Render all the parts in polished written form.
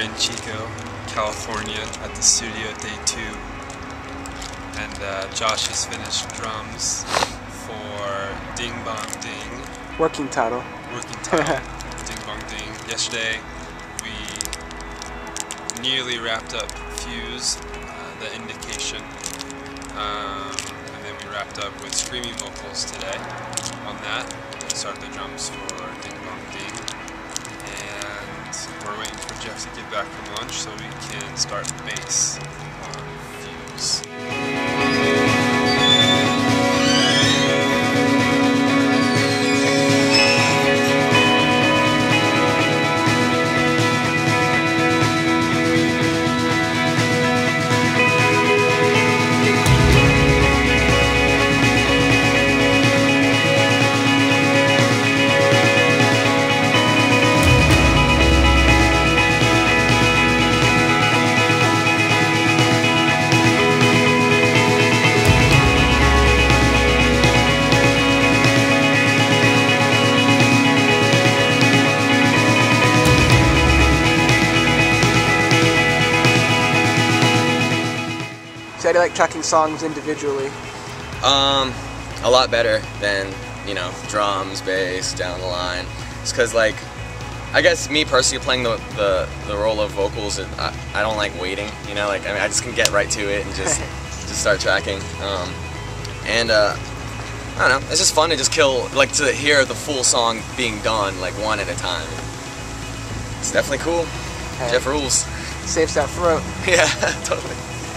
in Chico, California at the studio day 2. And Josh has finished drums for Ding Bong Ding. Working title. Ding Bong Ding. Yesterday we nearly wrapped up Fuse, the indication. And then we wrapped up with screaming vocals today on that. And started the drums for Ding Bong Ding. And we're waiting for Jeff to get back from lunch so we can start bass on Fuse. So how do you like tracking songs individually? A lot better than, you know, drums, bass, down the line. It's because, like, I guess me personally playing the role of vocals, I don't like waiting, you know, like, I mean, I just can get right to it and just start tracking. I don't know, it's just fun to just like, to hear the full song being done, like, one at a time. It's definitely cool. Hey. Jeff rules. Saves that throat. Yeah, totally.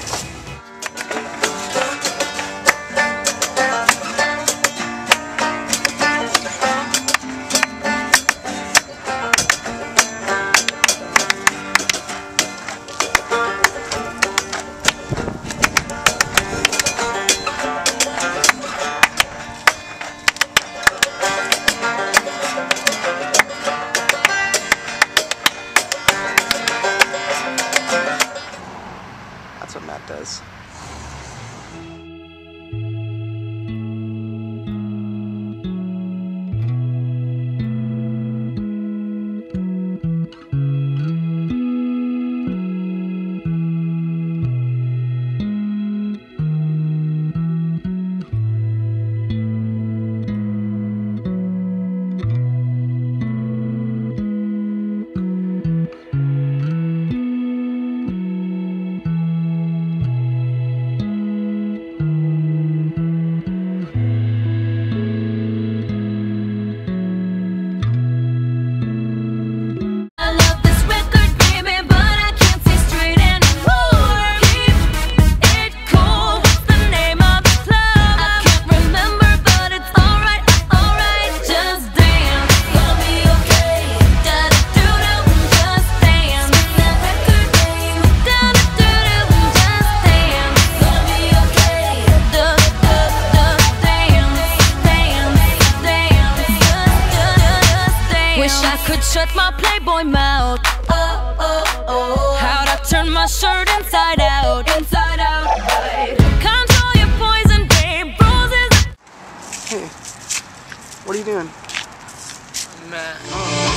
That's what Matt does. Wish I could shut my Playboy mouth. How'd I turn my shirt inside out? Inside out. Control your poison, babe. Roses. Hey, what are you doing? Matt.